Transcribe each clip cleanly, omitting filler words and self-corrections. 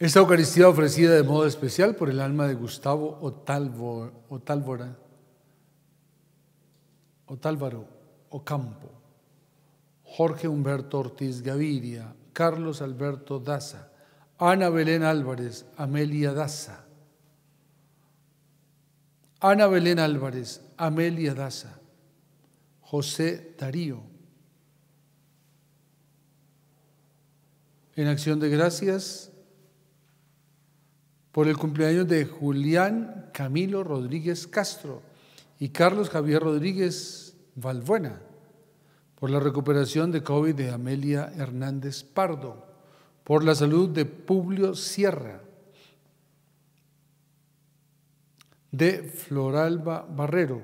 Esta Eucaristía ofrecida de modo especial por el alma de Gustavo Otálvaro Ocampo, Jorge Humberto Ortiz Gaviria, Carlos Alberto Daza, Ana Belén Álvarez, Amelia Daza, Ana Belén Álvarez, Amelia Daza, José Darío. En acción de gracias por el cumpleaños de Julián Camilo Rodríguez Castro y Carlos Javier Rodríguez Valbuena, por la recuperación de COVID de Amelia Hernández Pardo, por la salud de Publio Sierra, de Floralba Barrero,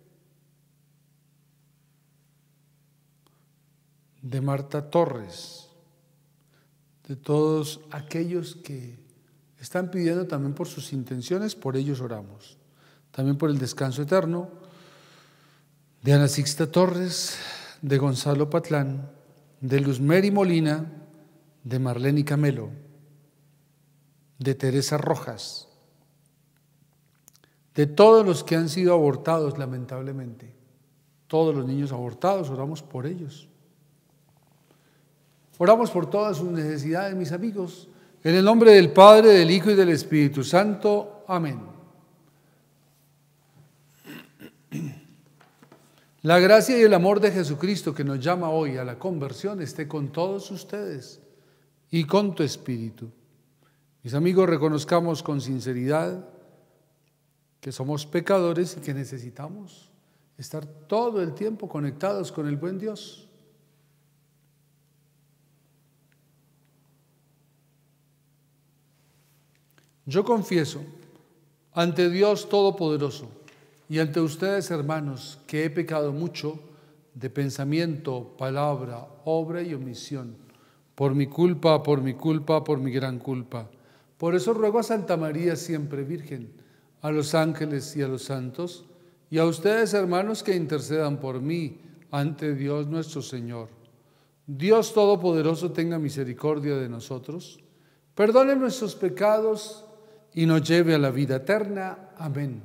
de Marta Torres, de todos aquellos que están pidiendo también por sus intenciones, por ellos oramos. También por el descanso eterno de Ana Sixta Torres, de Gonzalo Patlán, de Luzmeri Molina, de Marlene Camelo, de Teresa Rojas, de todos los que han sido abortados lamentablemente, todos los niños abortados, oramos por ellos. Oramos por todas sus necesidades, mis amigos, en el nombre del Padre, del Hijo y del Espíritu Santo. Amén. La gracia y el amor de Jesucristo que nos llama hoy a la conversión esté con todos ustedes y con tu espíritu. Mis amigos, reconozcamos con sinceridad que somos pecadores y que necesitamos estar todo el tiempo conectados con el buen Dios. Yo confieso ante Dios Todopoderoso y ante ustedes, hermanos, que he pecado mucho de pensamiento, palabra, obra y omisión, por mi culpa, por mi gran culpa. Por eso ruego a Santa María siempre Virgen, a los ángeles y a los santos, y a ustedes, hermanos, que intercedan por mí ante Dios nuestro Señor. Dios Todopoderoso tenga misericordia de nosotros, perdone nuestros pecados y nos lleve a la vida eterna. Amén.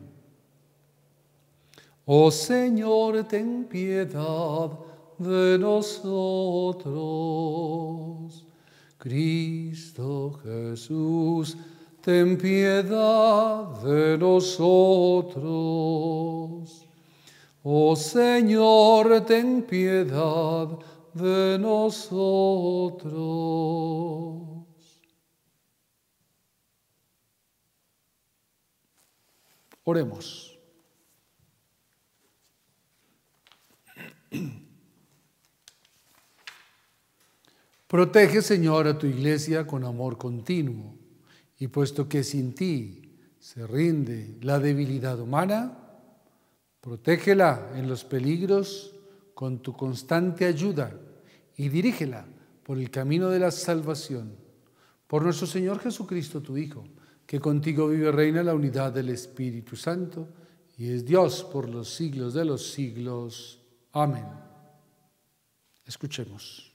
Oh Señor, ten piedad de nosotros. Cristo Jesús, ten piedad de nosotros. Oh Señor, ten piedad de nosotros. Oremos. Protege, Señor, a tu iglesia con amor continuo, y puesto que sin ti se rinde la debilidad humana, protégela en los peligros con tu constante ayuda y dirígela por el camino de la salvación. Por nuestro Señor Jesucristo, tu Hijo, que contigo vive y reina en la unidad del Espíritu Santo, y es Dios por los siglos de los siglos. Amén. Escuchemos.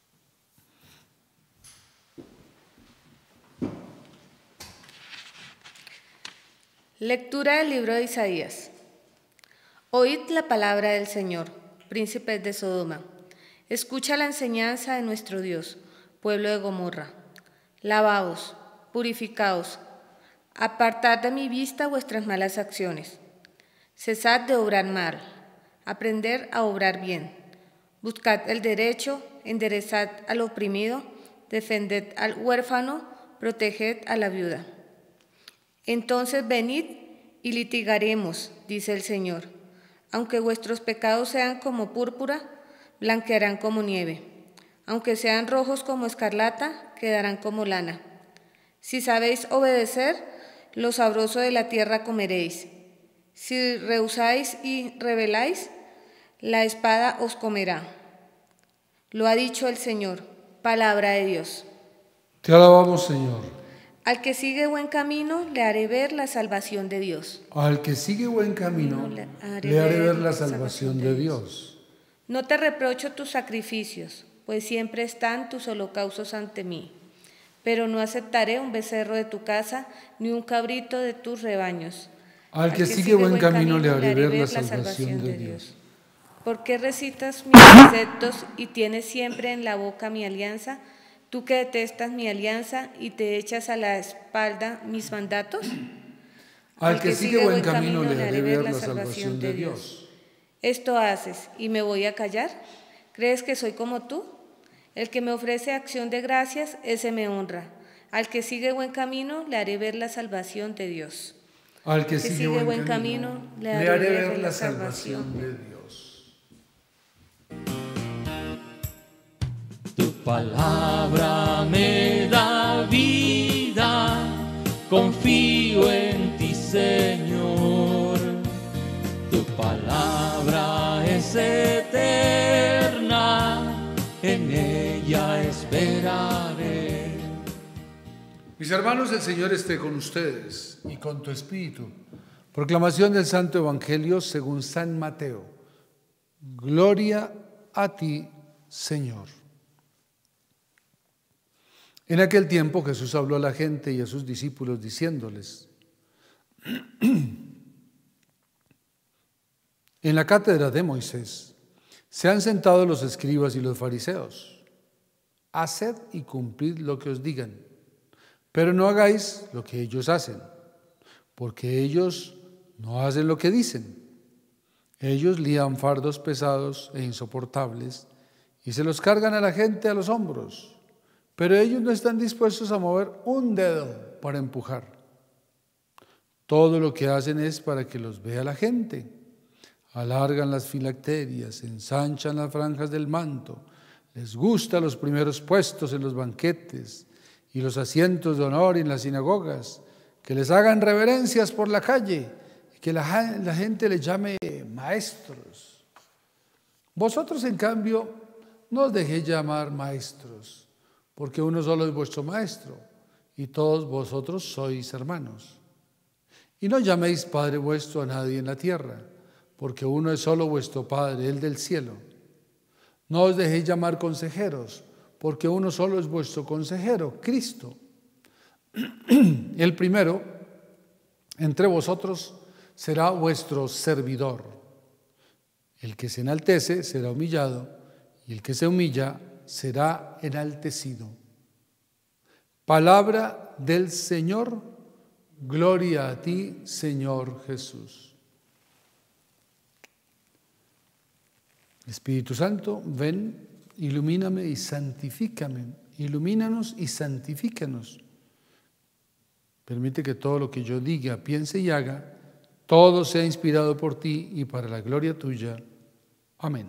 Lectura del libro de Isaías. Oíd la palabra del Señor, príncipes de Sodoma. Escucha la enseñanza de nuestro Dios, pueblo de Gomorra. Lavaos, purificaos, apartad de mi vista vuestras malas acciones. Cesad de obrar mal, aprended a obrar bien. Buscad el derecho, enderezad al oprimido, defended al huérfano, proteged a la viuda. Entonces venid y litigaremos, dice el Señor. Aunque vuestros pecados sean como púrpura, blanquearán como nieve. Aunque sean rojos como escarlata, quedarán como lana. Si sabéis obedecer, lo sabroso de la tierra comeréis. Si rehusáis y rebeláis, la espada os comerá. Lo ha dicho el Señor, palabra de Dios. Te alabamos, Señor. Al que sigue buen camino, le haré ver la salvación de Dios. Al que sigue buen camino, le haré ver la salvación de Dios. No te reprocho tus sacrificios, pues siempre están tus holocaustos ante mí. pero no aceptaré un becerro de tu casa, ni un cabrito de tus rebaños. Al que sigue buen camino le haré ver la salvación de Dios. ¿Por qué recitas mis preceptos y tienes siempre en la boca mi alianza? ¿Tú que detestas mi alianza y te echas a la espalda mis mandatos? Al que sigue buen camino le haré ver la salvación de Dios. ¿Esto haces y me voy a callar? ¿Crees que soy como tú? El que me ofrece acción de gracias, ese me honra. Al que sigue buen camino le haré ver la salvación de Dios. Al que sigue buen camino le haré ver la salvación de Dios. Tu palabra me da vida, confío en ti, Señor. Tu palabra es eterna, en ella esperaré. Mis hermanos, el Señor esté con ustedes y con tu espíritu. Proclamación del Santo Evangelio según San Mateo. Gloria a ti, Señor. En aquel tiempo Jesús habló a la gente y a sus discípulos diciéndoles: en la cátedra de Moisés se han sentado los escribas y los fariseos. Haced y cumplid lo que os digan, pero no hagáis lo que ellos hacen, porque ellos no hacen lo que dicen. Ellos lían fardos pesados e insoportables y se los cargan a la gente a los hombros, pero ellos no están dispuestos a mover un dedo para empujar. Todo lo que hacen es para que los vea la gente. Alargan las filacterias, ensanchan las franjas del manto, les gustan los primeros puestos en los banquetes y los asientos de honor en las sinagogas, que les hagan reverencias por la calle y que la gente les llame maestros. Vosotros, en cambio, no os dejéis llamar maestros, porque uno solo es vuestro maestro y todos vosotros sois hermanos. Y no llaméis Padre vuestro a nadie en la tierra, porque uno es solo vuestro Padre, el del cielo. No os dejéis llamar consejeros, porque uno solo es vuestro consejero, Cristo. El primero entre vosotros será vuestro servidor. El que se enaltece será humillado, y el que se humilla será enaltecido. Palabra del Señor, gloria a ti, Señor Jesús. Espíritu Santo, ven, ilumíname y santifícame. Ilumínanos y santifícanos. Permite que todo lo que yo diga, piense y haga, todo sea inspirado por ti y para la gloria tuya. Amén.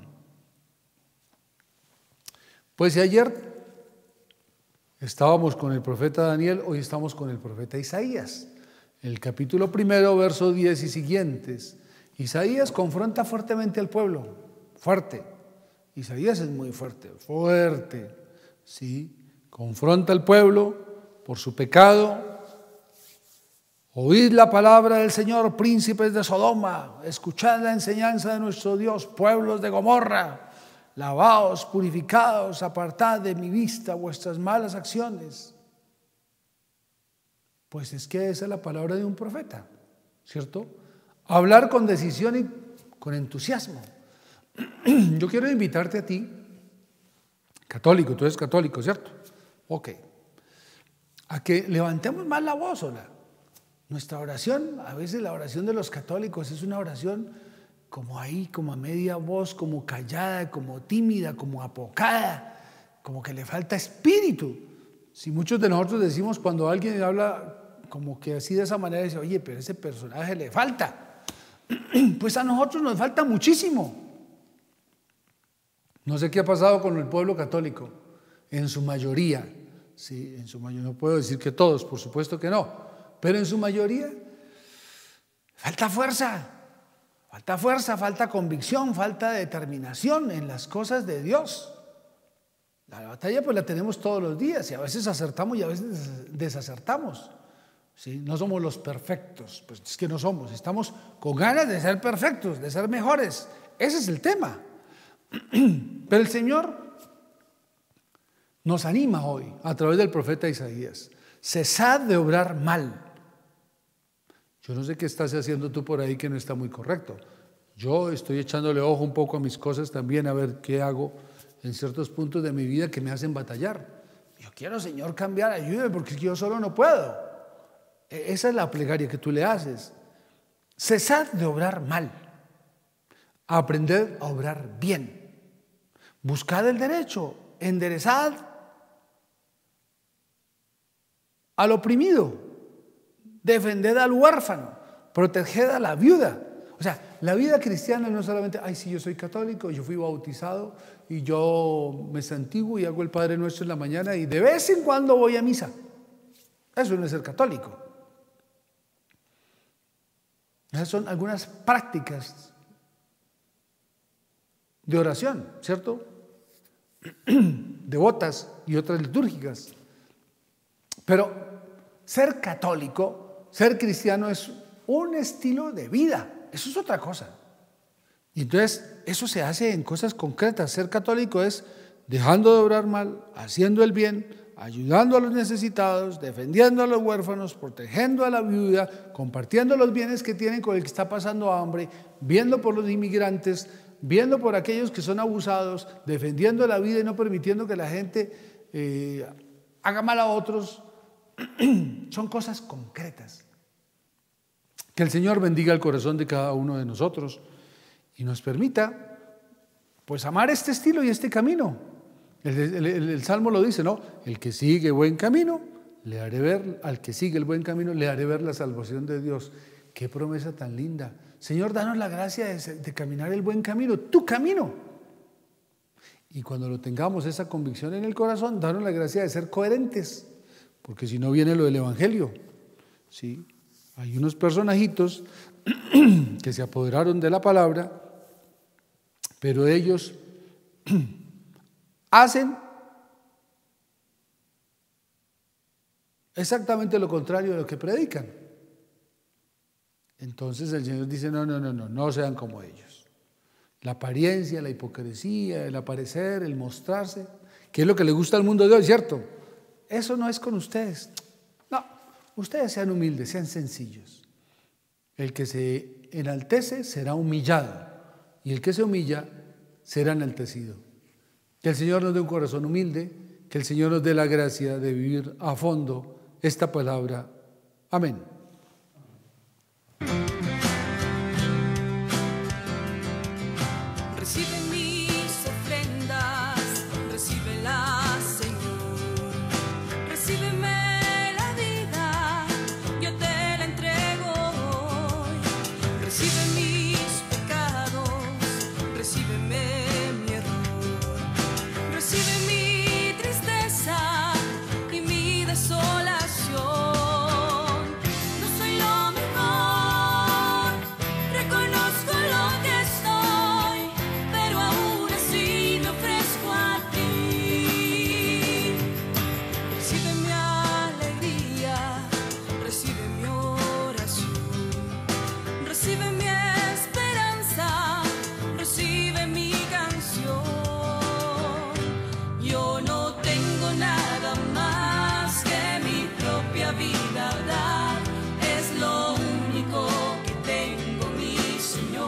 Pues si ayer estábamos con el profeta Daniel, hoy estamos con el profeta Isaías. El capítulo 1, verso 10 y siguientes. Isaías confronta fuertemente al pueblo. Fuerte. Isaías es muy fuerte, ¿sí? Confronta al pueblo por su pecado. Oíd la palabra del Señor, príncipes de Sodoma, escuchad la enseñanza de nuestro Dios, pueblos de Gomorra, lavaos, purificaos, apartad de mi vista vuestras malas acciones. Pues es que esa es la palabra de un profeta, ¿cierto? Hablar con decisión y con entusiasmo. Yo quiero invitarte a ti, católico, tú eres católico, ¿cierto? Ok. A que levantemos más la voz, ¿o no? Nuestra oración, a veces la oración de los católicos es una oración como ahí, como a media voz, como callada, como tímida, como apocada, como que le falta espíritu. Si muchos de nosotros decimos cuando alguien habla como que así de esa manera, dice, oye, pero ese personaje le falta. Pues a nosotros nos falta muchísimo. No sé qué ha pasado con el pueblo católico, en su mayoría, sí, en su mayoría, no puedo decir que todos, por supuesto que no, pero en su mayoría falta fuerza, falta convicción, falta determinación en las cosas de Dios. La batalla pues la tenemos todos los días y a veces acertamos y a veces desacertamos. ¿Sí? No somos los perfectos, pues es que no somos, estamos con ganas de ser perfectos, de ser mejores. Ese es el tema. Pero el Señor nos anima hoy a través del profeta Isaías. Cesad de obrar mal. Yo no sé qué estás haciendo tú por ahí que no está muy correcto. Yo estoy echándole ojo un poco a mis cosas también, a ver qué hago en ciertos puntos de mi vida que me hacen batallar. Yo quiero, Señor, cambiar, ayúdame porque yo solo no puedo. Esa es la plegaria que tú le haces. Cesad de obrar mal. Aprended a obrar bien. Buscad el derecho. Enderezad al oprimido. Defended al huérfano. Proteged a la viuda. O sea, la vida cristiana no es solamente, ay, sí, yo soy católico, yo fui bautizado y yo me santiguo y hago el Padre Nuestro en la mañana y de vez en cuando voy a misa. Eso no es ser católico. Esas son algunas prácticas de oración, ¿cierto? Devotas y otras litúrgicas. Pero ser católico, ser cristiano es un estilo de vida. Eso es otra cosa. Y entonces eso se hace en cosas concretas. Ser católico es dejando de obrar mal, haciendo el bien, ayudando a los necesitados, defendiendo a los huérfanos, protegiendo a la viuda, compartiendo los bienes que tienen con el que está pasando hambre, viendo por los inmigrantes, viendo por aquellos que son abusados, defendiendo la vida y no permitiendo que la gente haga mal a otros. Son cosas concretas. Que el Señor bendiga el corazón de cada uno de nosotros y nos permita pues amar este estilo y este camino. El Salmo lo dice, ¿no? El que sigue buen camino, le haré ver, al que sigue el buen camino, le haré ver la salvación de Dios. Qué promesa tan linda. Señor, danos la gracia de caminar el buen camino, tu camino. Y cuando lo tengamos esa convicción en el corazón, danos la gracia de ser coherentes, porque si no viene lo del Evangelio, ¿sí? Hay unos personajitos que se apoderaron de la palabra, pero ellos hacen exactamente lo contrario de lo que predican. Entonces el Señor dice, no sean como ellos. La apariencia, la hipocresía, el aparecer, el mostrarse, que es lo que le gusta al mundo de hoy, ¿cierto? Eso no es con ustedes. No, ustedes sean humildes, sean sencillos. El que se enaltece será humillado y el que se humilla será enaltecido. Que el Señor nos dé un corazón humilde, que el Señor nos dé la gracia de vivir a fondo esta palabra. Amén. Recibe mis ofrendas, recíbelas, Señor. Recíbeme la vida, yo te la entrego hoy. Recibe mis pecados, recíbeme mi error. Recibe mi tristeza y mi desolación. No soy lo mejor, reconozco lo que estoy, pero aún así me ofrezco a ti. Recibe mi alegría, recibe mi oración, recibe mi esperanza, recibe mi canción. Yo no tengo nada más que mi propia vida dar, es lo único que tengo, mi Señor.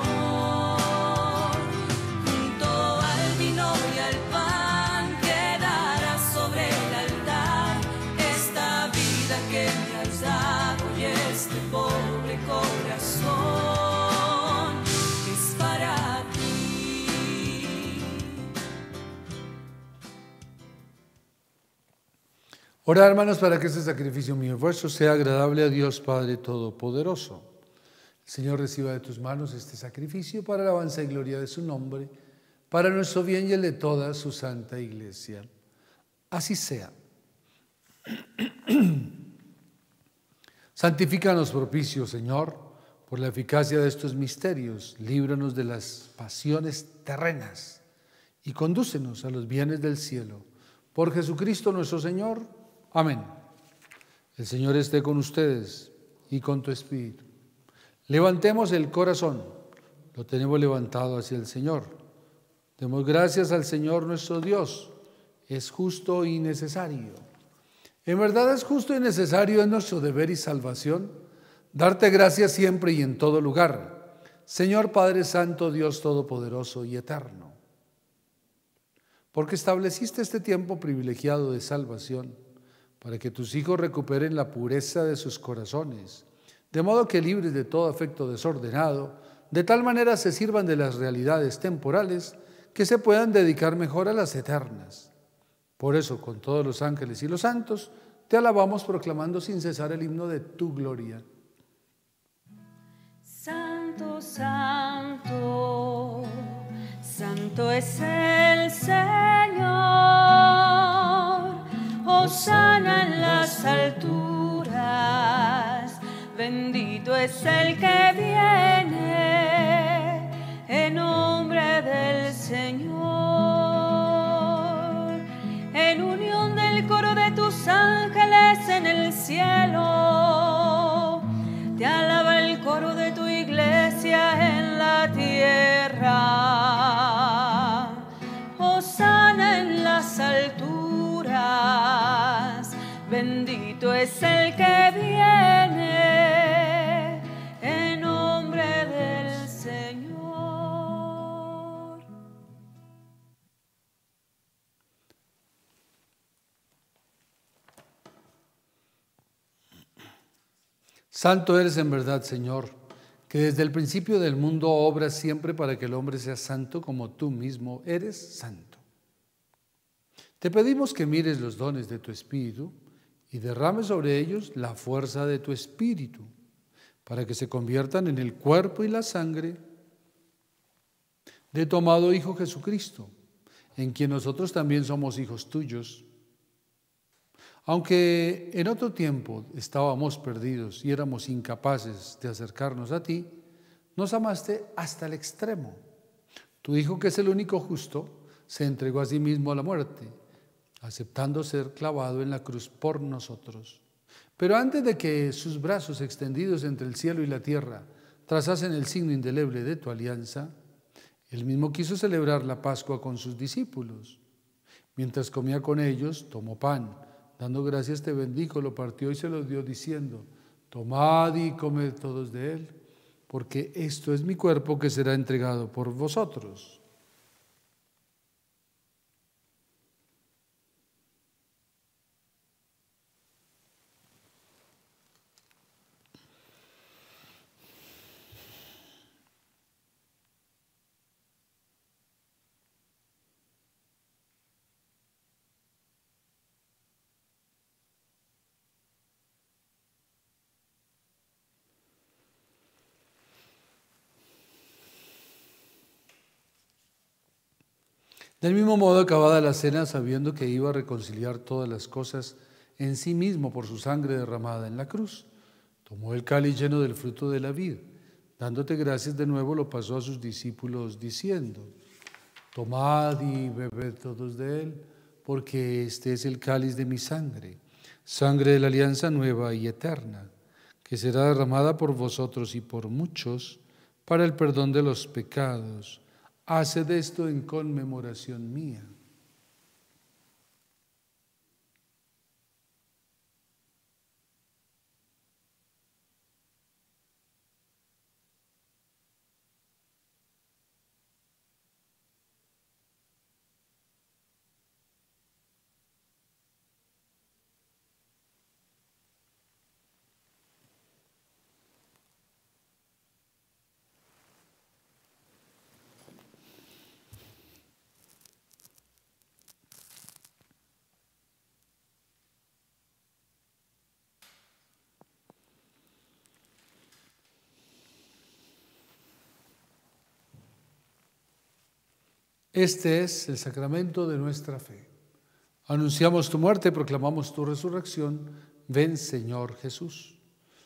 Junto al vino y al pan quedará sobre el altar esta vida que me has dado y este pobre corazón que es para ti. Orad, hermanos, para que este sacrificio mío y vuestro sea agradable a Dios Padre Todopoderoso. El Señor reciba de tus manos este sacrificio para la alabanza y gloria de su nombre, para nuestro bien y el de toda su santa iglesia. Así sea. Santifícanos propicio, Señor, por la eficacia de estos misterios. Líbranos de las pasiones terrenas y condúcenos a los bienes del cielo. Por Jesucristo nuestro Señor. Amén. El Señor esté con ustedes y con tu espíritu. Levantemos el corazón. Lo tenemos levantado hacia el Señor. Demos gracias al Señor nuestro Dios. es justo y necesario. En verdad es justo y necesario, es nuestro deber y salvación, darte gracias siempre y en todo lugar, Señor Padre Santo, Dios Todopoderoso y Eterno, porque estableciste este tiempo privilegiado de salvación para que tus hijos recuperen la pureza de sus corazones, de modo que libres de todo afecto desordenado, de tal manera se sirvan de las realidades temporales que se puedan dedicar mejor a las eternas. Por eso, con todos los ángeles y los santos, te alabamos proclamando sin cesar el himno de tu gloria. Santo, santo, santo es el Señor. Hosana en las alturas, bendito es el que viene en nombre del Señor. En unión del coro de tus ángeles en el cielo, te alaba el coro de tu iglesia en la tierra. Hosana en las alturas, bendito es el que viene en nombre del Señor. Santo eres en verdad, Señor, que desde el principio del mundo obras siempre para que el hombre sea santo como tú mismo eres santo. Te pedimos que mires los dones de tu Espíritu y derrames sobre ellos la fuerza de tu Espíritu, para que se conviertan en el cuerpo y la sangre de tu amado Hijo Jesucristo, en quien nosotros también somos hijos tuyos. Aunque en otro tiempo estábamos perdidos y éramos incapaces de acercarnos a ti, nos amaste hasta el extremo. Tu Hijo, que es el único justo, se entregó a sí mismo a la muerte, aceptando ser clavado en la cruz por nosotros. Pero antes de que sus brazos extendidos entre el cielo y la tierra trazasen el signo indeleble de tu alianza, él mismo quiso celebrar la Pascua con sus discípulos. Mientras comía con ellos, tomó pan, dando gracias te bendijo, lo partió y se lo dio diciendo: tomad y comed todos de él, porque esto es mi cuerpo que será entregado por vosotros. Del mismo modo, acabada la cena, sabiendo que iba a reconciliar todas las cosas en sí mismo por su sangre derramada en la cruz, tomó el cáliz lleno del fruto de la vid, dándote gracias de nuevo, lo pasó a sus discípulos diciendo: tomad y bebed todos de él, porque este es el cáliz de mi sangre, sangre de la alianza nueva y eterna, que será derramada por vosotros y por muchos para el perdón de los pecados. Haced esto en conmemoración mía. Este es el sacramento de nuestra fe. Anunciamos tu muerte, proclamamos tu resurrección. Ven, Señor Jesús.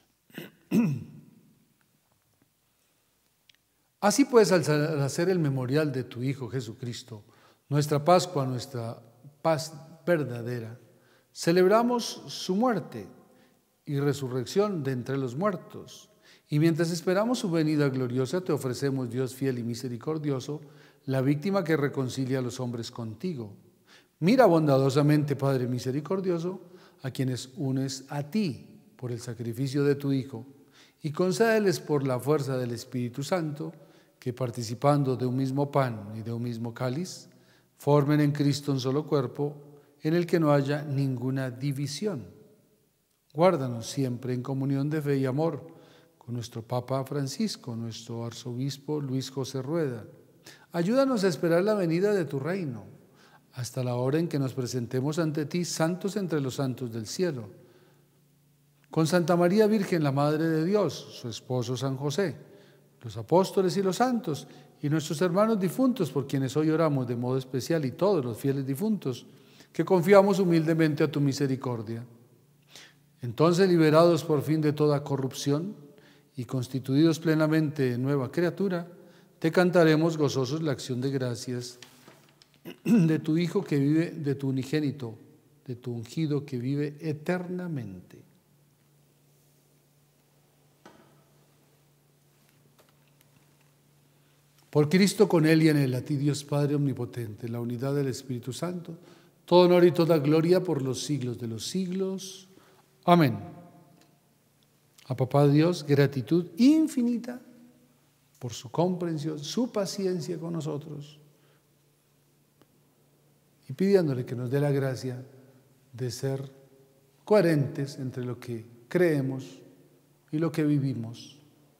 Así pues, al hacer el memorial de tu Hijo Jesucristo, nuestra Pascua, nuestra paz verdadera, celebramos su muerte y resurrección de entre los muertos. Y mientras esperamos su venida gloriosa, te ofrecemos, Dios fiel y misericordioso, la víctima que reconcilia a los hombres contigo. Mira bondadosamente, Padre misericordioso, a quienes unes a ti por el sacrificio de tu Hijo, y concédeles por la fuerza del Espíritu Santo, que participando de un mismo pan y de un mismo cáliz, formen en Cristo un solo cuerpo, en el que no haya ninguna división. Guárdanos siempre en comunión de fe y amor, con nuestro Papa Francisco, nuestro Arzobispo Luis José Rueda. Ayúdanos a esperar la venida de tu reino, hasta la hora en que nos presentemos ante ti, santos entre los santos del cielo. Con Santa María Virgen, la Madre de Dios, su esposo San José, los apóstoles y los santos, y nuestros hermanos difuntos, por quienes hoy oramos de modo especial, y todos los fieles difuntos, que confiamos humildemente a tu misericordia. Entonces, liberados por fin de toda corrupción y constituidos plenamente nueva criatura, te cantaremos gozosos la acción de gracias de tu Hijo que vive, de tu unigénito, de tu ungido que vive eternamente. Por Cristo, con Él y en Él, a ti Dios Padre omnipotente, la unidad del Espíritu Santo, todo honor y toda gloria por los siglos de los siglos. Amén. A Papá Dios, gratitud infinita por su comprensión, su paciencia con nosotros, y pidiéndole que nos dé la gracia de ser coherentes entre lo que creemos y lo que vivimos.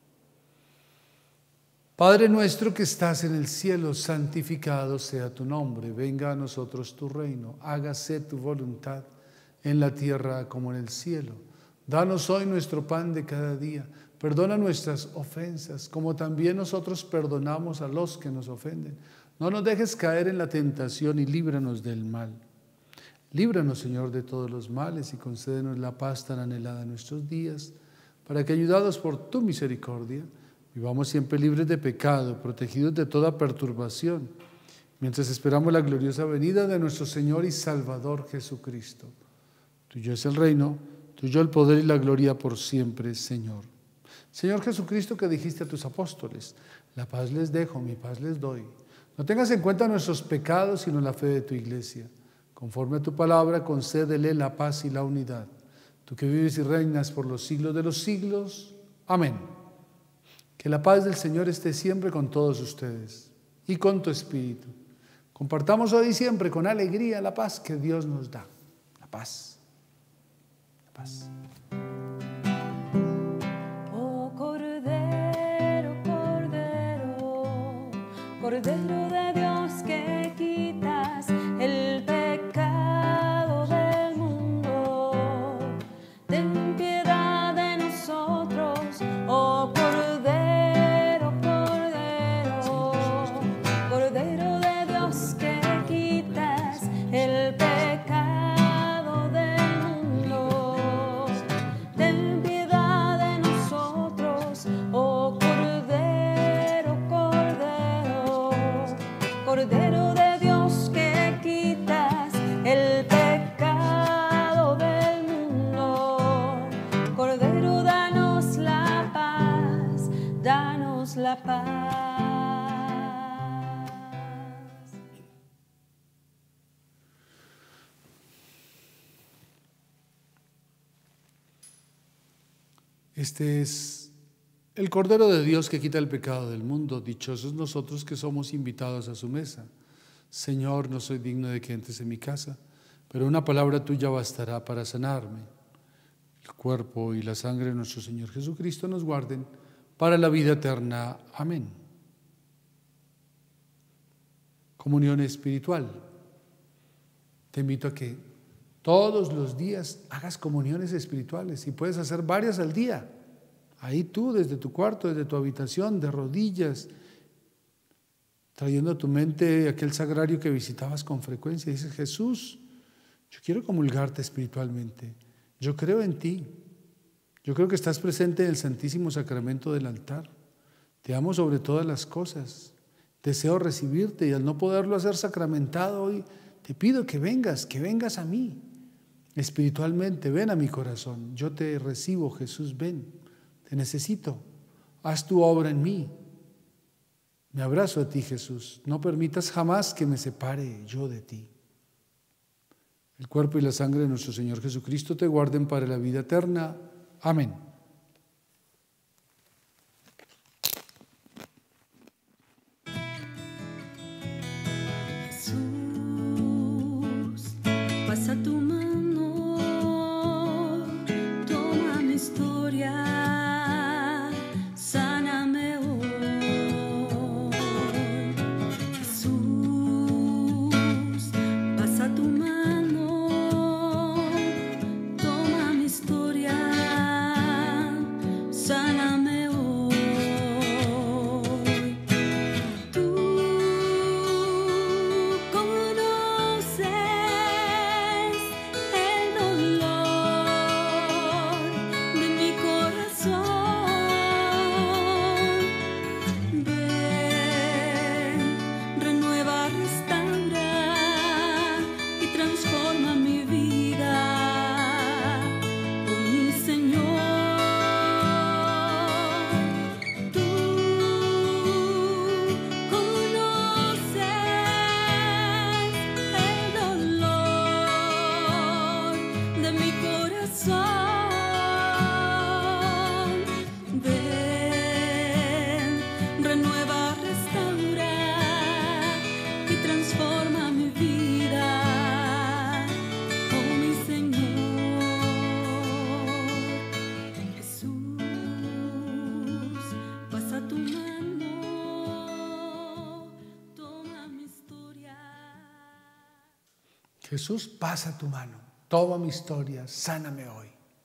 Padre nuestro que estás en el cielo, santificado sea tu nombre. Venga a nosotros tu reino. Hágase tu voluntad en la tierra como en el cielo. Danos hoy nuestro pan de cada día. Perdona nuestras ofensas, como también nosotros perdonamos a los que nos ofenden. No nos dejes caer en la tentación y líbranos del mal. Líbranos, Señor, de todos los males y concédenos la paz tan anhelada en nuestros días, para que, ayudados por tu misericordia, vivamos siempre libres de pecado, protegidos de toda perturbación, mientras esperamos la gloriosa venida de nuestro Señor y Salvador Jesucristo. Tuyo es el reino, tuyo el poder y la gloria por siempre, Señor. Señor Jesucristo, que dijiste a tus apóstoles: la paz les dejo, mi paz les doy. No tengas en cuenta nuestros pecados, sino la fe de tu iglesia. Conforme a tu palabra, concédele la paz y la unidad. Tú que vives y reinas por los siglos de los siglos. Amén. Que la paz del Señor esté siempre con todos ustedes y con tu espíritu. Compartamos hoy y siempre con alegría la paz que Dios nos da. La paz. La paz. Oh Cordero, Cordero, Cordero de Dios que quitas el pecado del mundo, ten piedad de nosotros, oh Cordero, Cordero, Cordero de Dios que quitas el pecado del mundo, ten piedad de nosotros, oh Cordero, Cordero, Cordero de Dios que quitas el pecado del mundo, Cordero, danos la paz, danos la paz. Este es el Cordero de Dios que quita el pecado del mundo. Dichosos nosotros que somos invitados a su mesa. Señor, no soy digno de que entres en mi casa, pero una palabra tuya bastará para sanarme. El cuerpo y la sangre de nuestro Señor Jesucristo nos guarden para la vida eterna. Amén. Comunión espiritual. Te invito a que todos los días hagas comuniones espirituales y puedes hacer varias al día. Ahí tú, desde tu cuarto, desde tu habitación, de rodillas, trayendo a tu mente aquel sagrario que visitabas con frecuencia. Dices: Jesús, yo quiero comulgarte espiritualmente. Yo creo en ti. Yo creo que estás presente en el Santísimo Sacramento del altar. Te amo sobre todas las cosas. Deseo recibirte y al no poderlo hacer sacramentado hoy, te pido que vengas a mí. Espiritualmente, ven a mi corazón. Yo te recibo, Jesús, ven. Te necesito. Haz tu obra en mí. Me abrazo a ti, Jesús. No permitas jamás que me separe yo de ti. el cuerpo y la sangre de nuestro Señor Jesucristo te guarden para la vida eterna. Amén. Jesús, pasa tu mano, toma mi historia, sáname hoy. Jesús, pasa tu mano, toma mi historia, sáname hoy. Tú conoces el dolor de mi corazón. Ven, renueva, restaura y transforma mi vida, oh mi Señor. Tú conoces el dolor de mi corazón. Ven, renueva, restaura y transforma mi vida, oh mi Señor. Jesús, pasa tu mano, toma mi historia. Jesús, pasa tu mano, toma mi historia, sáname hoy.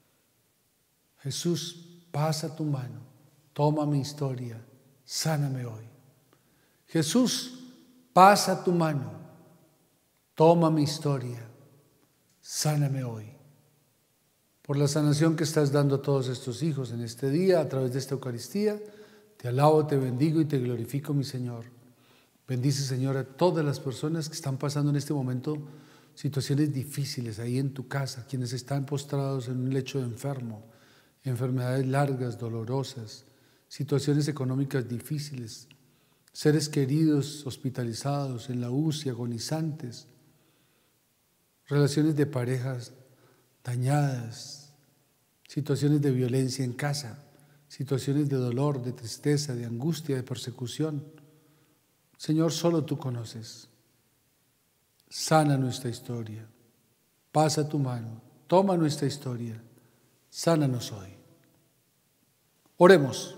Jesús, pasa tu mano, toma mi historia, sáname hoy. Jesús, pasa tu mano, toma mi historia, sáname hoy. Por la sanación que estás dando a todos estos hijos en este día, a través de esta Eucaristía, te alabo, te bendigo y te glorifico, mi Señor. Bendice, Señor, a todas las personas que están pasando en este momento situaciones difíciles ahí en tu casa, quienes están postrados en un lecho de enfermo, enfermedades largas, dolorosas, situaciones económicas difíciles, seres queridos hospitalizados en la UCI, agonizantes, relaciones de parejas dañadas, situaciones de violencia en casa, situaciones de dolor, de tristeza, de angustia, de persecución. Señor, solo tú conoces. Sana nuestra historia, pasa tu mano, toma nuestra historia, sánanos hoy. Oremos.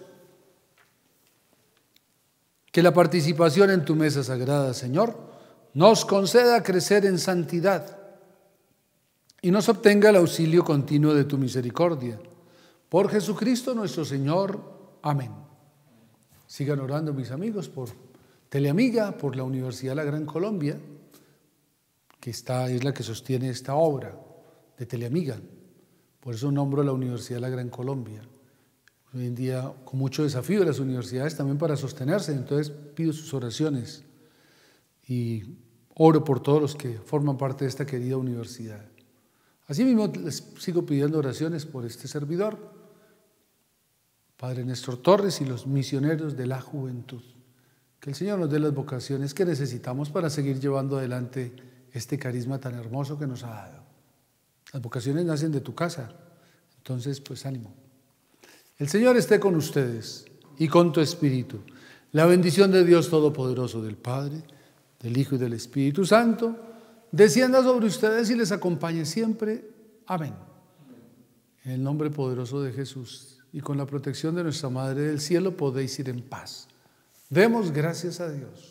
Que la participación en tu mesa sagrada, Señor, nos conceda crecer en santidad y nos obtenga el auxilio continuo de tu misericordia. Por Jesucristo nuestro Señor. Amén. Sigan orando, mis amigos, por Teleamiga, por la Universidad de la Gran Colombia, que es la que sostiene esta obra de Teleamiga. Por eso nombro a la Universidad de la Gran Colombia. Hoy en día, con mucho desafío de las universidades también para sostenerse, entonces pido sus oraciones y oro por todos los que forman parte de esta querida universidad. Asimismo, les sigo pidiendo oraciones por este servidor, Padre Néstor Torres, y los misioneros de la juventud. Que el Señor nos dé las vocaciones que necesitamos para seguir llevando adelante este carisma tan hermoso que nos ha dado. Las vocaciones nacen de tu casa, entonces pues ánimo. El Señor esté con ustedes y con tu espíritu. La bendición de Dios Todopoderoso, del Padre, del Hijo y del Espíritu Santo, descienda sobre ustedes y les acompañe siempre. Amén. En el nombre poderoso de Jesús y con la protección de nuestra Madre del Cielo podéis ir en paz. Demos gracias a Dios.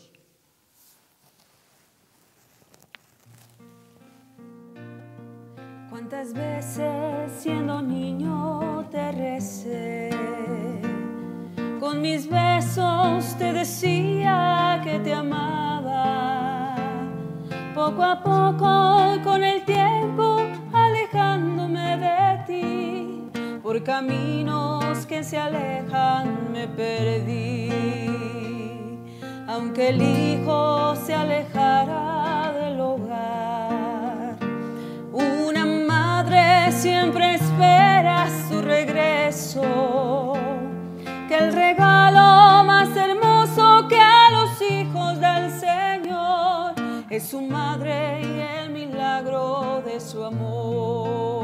Cuántas veces siendo niño te recé, con mis besos te decía que te amaba, poco a poco con el tiempo alejándome de ti, por caminos que se alejan me perdí, aunque el hijo se alejara del hogar, una madre siempre espera su regreso, que el regalo más hermoso que a los hijos del Señor es su madre y el milagro de su amor.